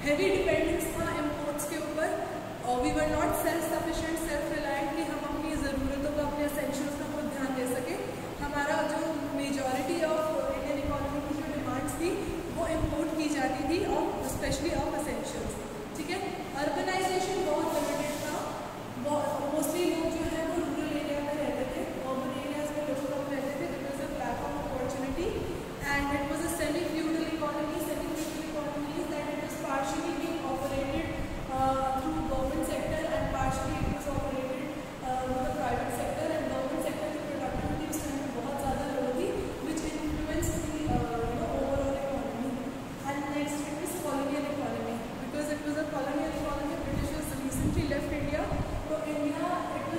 Heavy dependence था imports के ऊपर, और we were not self sufficient, self reliant कि हम अपनी ज़रूरतों को, अपने एसेंशियल्स का खुद ध्यान दे सके। हमारा जो मेजॉरिटी ऑफ इंडियन इकोनॉमी की जो डिमांड्स थी वो इम्पोर्ट की जाती थी, और स्पेशली ऑफ एसेंशियल्स। ठीक है, अर्बनाइजेशन बहुत लिमिटेड था, मोस्टली लोग जो है वो रूरल एरिया में रहते थे, अर्बन एरियाज में लोग कम रहते थे because of lack of opportunity, and it was a semi feudal economy, semi feudal economy that it was partly being operated through government sector and partly it was operated with the private sector, and government sector की productivity उस time में बहुत ज़्यादा low थी, which influence the overall economy. And next it is colonial economy, because it was a colonial economy, British recently left India, so India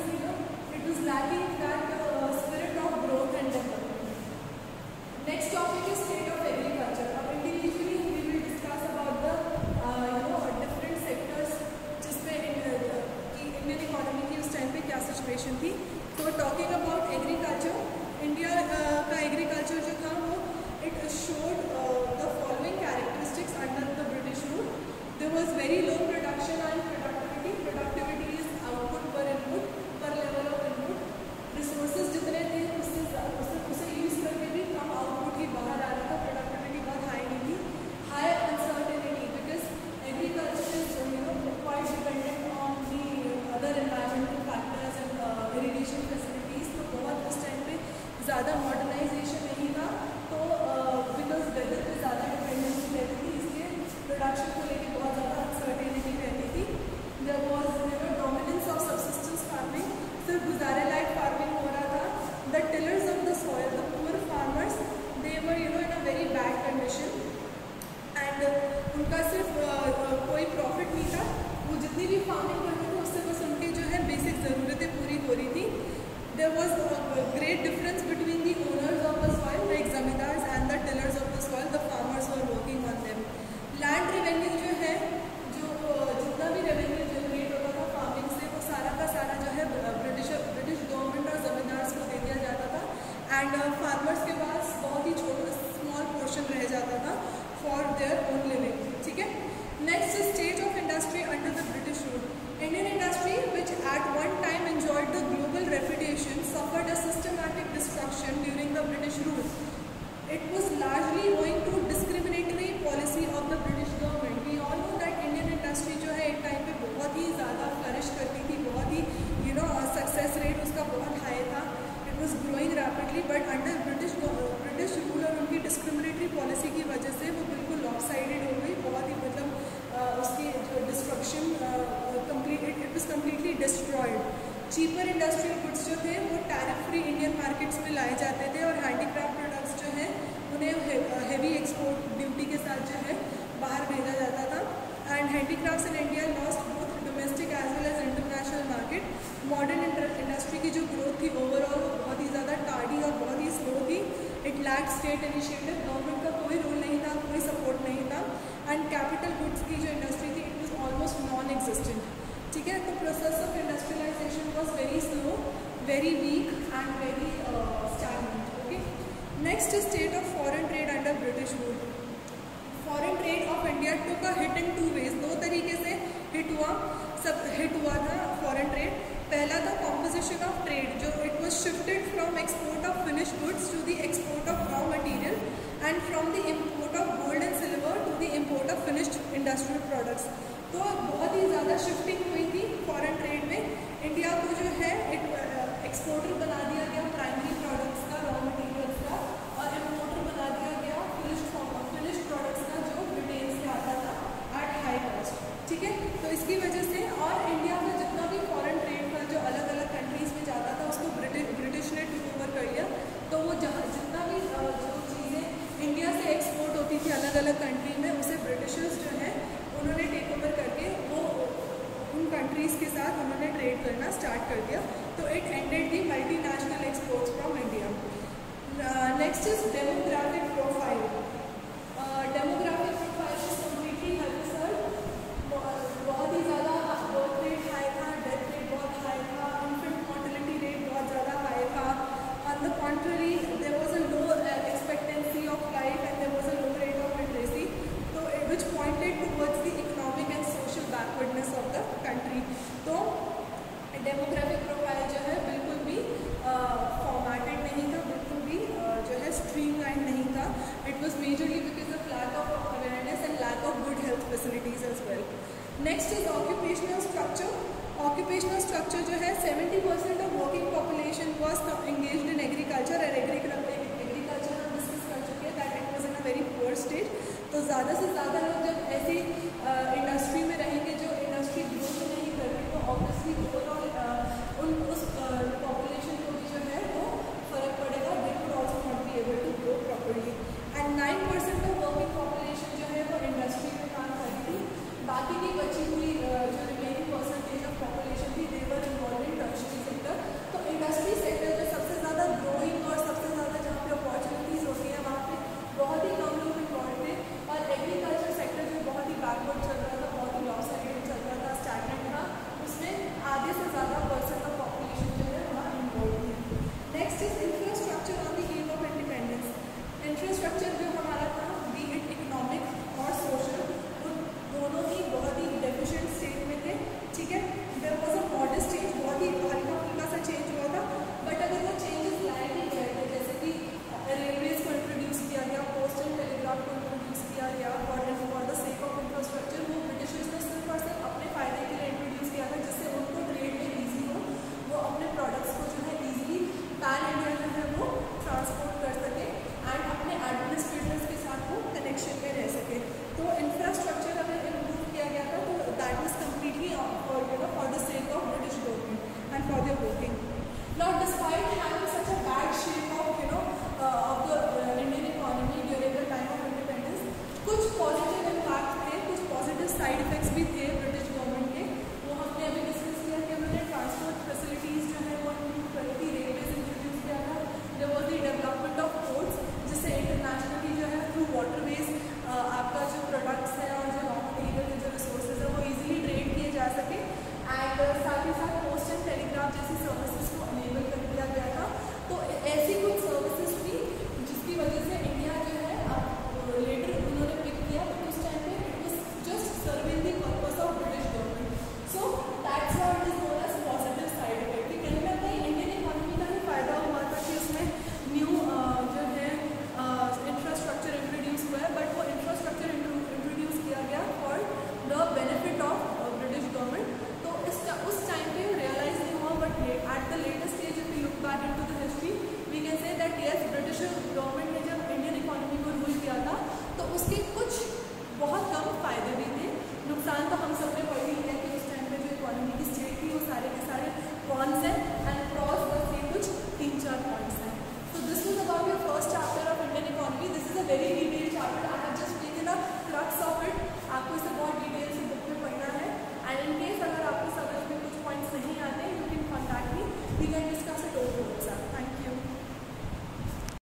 it was lacking that spirit of growth and development. Next topic is state of agriculture. Now individually we will discuss about the different sectors जिसमें Indian economy की उस time पे क्या situation थी। तो talking about agriculture, India का agriculture जो था वो it showed the following characteristics under the British rule. There was very low production and productivity is output per input, per level of input. Resources जितने थे उसे use करके भी कम output ही बाहर आ रहा था, प्रोडक्टिविटी बहुत हाई नहीं थी। High uncertainty because agriculture is quite dependent on the other environmental factors and irrigation facilities, तो बहुत उस टाइम पे ज़्यादा मॉडर्नाइजेशन नहीं था, तो बिकॉज वेदर पे ज़्यादा डिपेंडेंसी रहती थी, इसलिए प्रोडक्शन को लेकर बहुत ज़्यादा अनसर्टेनिटी रहती थी। There was dominance of subsistence farming, सिर्फ गुजारे लायक फार्मिंग हो रहा था। The tillers of the soil, the poor farmers, they were in a very bad condition, and उनका सिर्फ कोई प्रॉफिट नहीं था, वो जितनी भी फार्मिंग करते थे उससे बस उनकी जो है बेसिक ज़रूरतें पूरी हो रही थी। There was a great difference between the owners of the soil, like zamindars, and the tillers of the soil, the farmers were working on them. Land revenue जो है, जो जितना भी रेवेन्यू जनरेट होता था फार्मिंग से, वो सारा का सारा जो है ब्रिटिश गवर्नमेंट और जमींदार्स को दे दिया जाता था, एंड फार्मर्स के पास बहुत ही छोटा स्मॉल पोर्शन रह जाता था फॉर देयर ओन लिविंग। ठीक है, next stage of industry under the British rule. Indian industry which at one time enjoyed the global reputation suffered a systematic destruction during the British rule. It was largely owing to discriminatory policy of the British government. We all know that Indian industry जो है एक time पे बहुत ही ज़्यादा flourish करती थी, बहुत ही सक्सेस रेट उसका बहुत हाई था, it was growing rapidly, but under British rule और उनकी डिस्क्रिमिनेटरी पॉलिसी की वजह से वो बिल्कुल लॉपसाइडेड हो गई, बहुत ही उसकी जो destruction it was completely destroyed. Cheaper industrial goods जो थे वो टैरिफ फ्री इंडियन मार्केट्स में लाए जाते थे, और हैंडीक्राफ्ट प्रोडक्ट्स जो हैं उन्हें हेवी एक्सपोर्ट ड्यूटी के साथ जो है बाहर भेजा जाता था, and handicrafts in India lost both domestic as well as international market. Modern industry की जो ग्रोथ थी ओवरऑल वो बहुत ही ज़्यादा टार्डी और बहुत ही स्लो थी। It lack state initiative, government का कोई रोल नहीं था, कोई सपोर्ट नहीं था, एंड कैपिटल गुड्स की जो इंडस्ट्री थी it was almost non existent. ठीक है, तो process of industrialization was very slow, very weak and very stagnant. Okay, next state of foreign trade under British rule. Foreign trade of India took a hit in 2 ways, 2 तरीके से hit हुआ था foreign trade. पहला था composition of trade, जो it was shifted from export of finish goods to the export of raw material, and from the import of gold and silver to the import of finished industrial products. तो बहुत ही ज़्यादा shifting हुई थी foreign trade में। India को जो है एक्सपोर्टर बना दिया गया प्राइमरी प्रोडक्ट्स का, रॉ मटीरियल्स का, और इम्पोर्टर बना दिया गया फिनिश्ड प्रोडक्ट्स का जो ब्रिटेन से आता था एट हाई कॉस्ट। ठीक है, तो इसकी वजह से, और इंडिया में जितना भी फॉरेन ट्रेड का जो अलग अलग कंट्रीज़ में जाता था उसको ब्रिटिश ने टेक ओवर कर लिया, तो वो जितना भी जो चीज़ें इंडिया से एक्सपोर्ट होती थी अलग अलग कंट्री में, उसे ब्रिटिशर्स जो है उन्होंने टेक ओवर करके वो उन कंट्रीज़ के साथ उन्होंने ट्रेड करना स्टार्ट कर दिया, तो it ended the multinational exports from India. Next is demographic profile. Demographic profile is completely health, बहुत ही ज़्यादा बर्थ रेट हाई था, डेथ रेट बहुत हाई था, इन्फेंट मॉर्टेलिटी रेट बहुत ज़्यादा हाई था। On the contrary there was a low expectancy of life and there was a low rate of literacy, तो which pointed next is occupational structure. Occupational structure जो है 70% of working population was engaged in agriculture, और agriculture हम discuss कर चुके हैं that it was in a very poor state. तो ज़्यादा से ज़्यादा लोग जब ऐसी इंडस्ट्री में रहेंगे जो इंडस्ट्री ग्रोथ नहीं कर रही, तो ऑब्वियसली ओवरऑल उस पॉपुलेशन को भी जो है वो फर्क पड़ेगा। They would also not be able to grow properly. And 9% of working population जो है वो इंडस्ट्री में काम कर रही थी। बाकी की बची हुई जो रिमेनिंग परसेंटेज ऑफ पॉपुलेशन थी they were involve in tertiary sector. तो इंडस्ट्री सेक्टर जो सबसे ज़्यादा ग्रोइंग और सबसे ज़्यादा जहाँ पे अपॉर्चुनिटीज़ होती है वहाँ पे बहुत ही कम लोग इन्वॉल्व थे। और एग्रीकल्चर सेक्टर जो बहुत ही बैकवर्ड चल रहा था, बहुत ही लॉ साइडेड चल रहा था, स्टैग्नेंट था, उसमें आधे से ज़्यादा परसेंट ऑफ पॉपुलेशन जो है वहाँ इन्वॉल्व है। Next is infrastructure on the eve of independence. Infrastructure जो हमारा था, बी इट इकोनॉमिक और सोशल, दोनों ही बहुत ही डेफिशिएंट स्टेट में थे। ठीक है, there was a modern change, बहुत ही हल्का फुल्का सा चेंज हुआ था, बट अगर वो चेंजेस लाए नहीं गए थे, जैसे कि रेलवेज को इंट्रोड्यूस किया गया, पोस्ट एंड टेलीग्राफ को इंट्रोड्यूस किया गया for the sake of infrastructure, वो ब्रिटिशर्स ने सिर्फ और सिर्फ अपने फ़ायदे के लिए इंट्रोड्यूस किया था, जिससे उनको ट्रेड में ईजी हो, वो अपने प्रोडक्ट्स को जो है ईजिली पैन इंडिया जो है वो ट्रांसपोर्ट कर सके एंड अपने एडमिनिस्ट्रेटर्स के साथ वो कनेक्शन में रह सके। तो इंफ्रास्ट्रक्चर अगर इम्प्रूव किया गया था तो that was completely for the sake of British government and for their working. Now, despite having such a bad shape of the Indian economy during the time of independence, कुछ positive impact थे, कुछ positive side effects भी थे British government के। वो हमने अभी discuss किया कि उन्होंने ट्रांसपोर्ट फैसिलिटीज़ जो है वो इम्प्रूव करी थी, रेलवेज इंट्रोड्यूस किया था, there was the development of ports, जिससे इंटरनेशनली जो है थ्रू वाटरवेज आपका जो प्रोडक्ट्स है और जो रॉ मटेरियल के जो रिसोर्सेज है वो ईजिली ट्रेड किए जा सके। एंड साथ ही साथ पोस्ट एंड टेलीग्राफ जैसी सर्विसेज को अनेबल कर दिया गया था। तो ऐसी कुछ सर्विसेज थी जिसकी वजह से इंडिया जो है लेटर उन्होंने पिक किया, बट उस टाइम पे it was just serving the purpose of British government. So that's what is known as positive side effect. कि कहीं ना कहीं इंडियन इकोनॉमी का ही फायदा हुआ था कि उसमें न्यू जो है इंफ्रास्ट्रक्चर इंट्रोड्यूस हुआ है, बट वो इंफ्रास्ट्रक्चर इंट्रोड्यूस किया गया for the benefit of British government. तो उस टाइम पे रियलाइज नहीं हुआ, but at the latest stage if we look back into the history we can say that yes, British government ने जब इंडियन इकोनॉमी को रूल किया था तो उसके कुछ बहुत कम फायदे भी थे। नुकसान तो हम सब ने पढ़ ही लिया कि उस टाइम पे जो इकोनॉमी की स्टेट थी वो सारे के सारे कॉन्स हैं, एंड प्रॉस बस ये कुछ 3-4 पॉइंट्स हैं। So this was about your first chapter of Indian economy. This is a very detailed chapter. I have just taken a crux of it. आपको इसे बहुत डिटेल से बुक में पढ़ना है, एंड इन केस अगर आपको समझ में कुछ पॉइंट्स नहीं आते, you can contact me. We can